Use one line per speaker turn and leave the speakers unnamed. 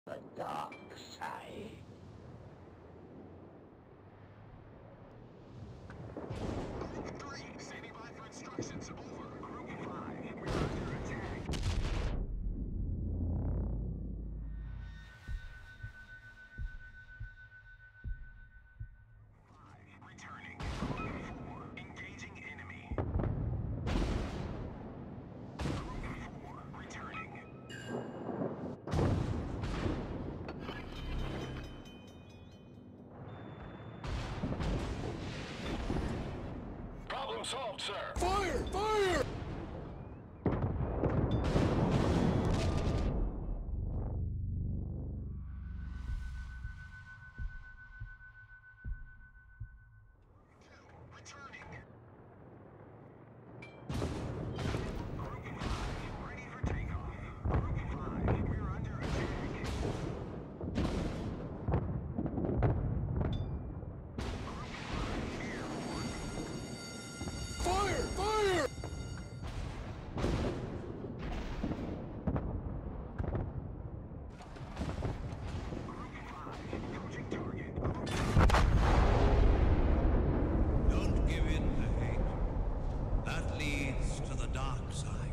The dark side.
Group 3, standing by for instructions. Over. Group 5, we're under attack. 5, returning. Group 4, engaging enemy. Group 4, returning.
Problem solved, sir.
Fire! Fire!
Returning. Group 5, ready for takeoff. Group 5, we're under attack. Group 5, airborne.
Fire! Fire!
Group 5, approaching target.
Don't give in to hate. That leads to the dark side.